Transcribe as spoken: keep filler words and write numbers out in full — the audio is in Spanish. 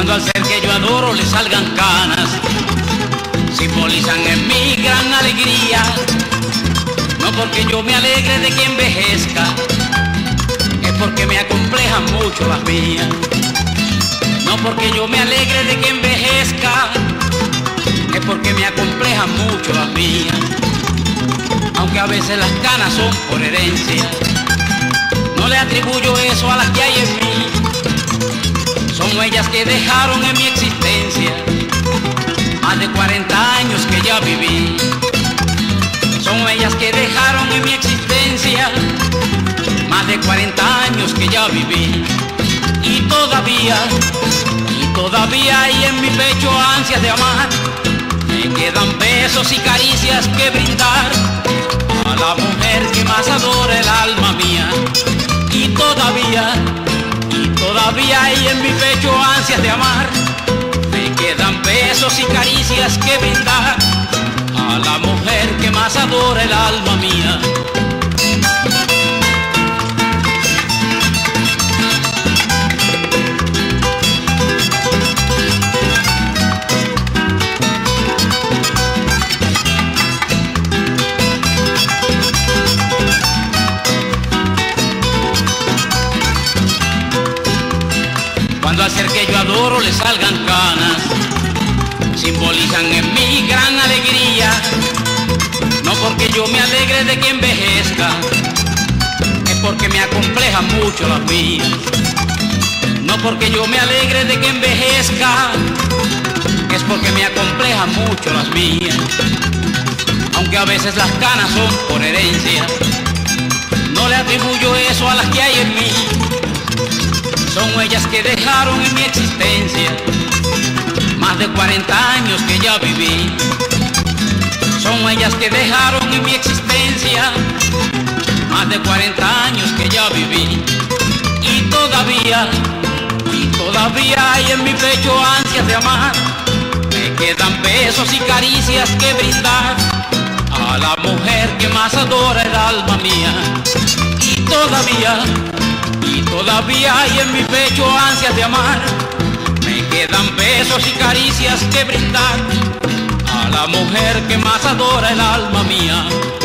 Cuando al ser que yo adoro le salgan canas, simbolizan en mí gran alegría. No porque yo me alegre de que envejezca, es porque me acomplejan mucho las mías. No porque yo me alegre de que envejezca, es porque me acomplejan mucho las mías. Aunque a veces las canas son por herencia, no le atribuyo eso a las que hay en mí. Son ellas que dejaron en mi existencia más de cuarenta años que ya viví. Son ellas que dejaron en mi existencia más de cuarenta años que ya viví. Y todavía, y todavía hay en mi pecho ansias de amar. Me quedan besos y caricias que brindar a la mujer que más adora el alma mía. Y todavía, y todavía hay en mi pecho ansias de amar. Me quedan besos y caricias que brindar a la mujer que más adora el alma mía. Cuando al ser que yo adoro le salgan canas, simbolizan en mí gran alegría. No porque yo me alegre de que envejezca, es porque me acomplejan mucho las mías. No porque yo me alegre de que envejezca, es porque me acomplejan mucho las mías. Aunque a veces las canas son por herencia, no le atribuyo eso a las que hay en mí. Son ellas que dejaron en mi existencia más de cuarenta años que ya viví. Son ellas que dejaron en mi existencia más de cuarenta años que ya viví. Y todavía, y todavía hay en mi pecho ansias de amar. Me quedan besos y caricias que brindar a la mujer que más adora el alma mía. Y todavía, y todavía hay en mi pecho ansias de amar. Me quedan besos y caricias que brindar a la mujer que más adora el alma mía.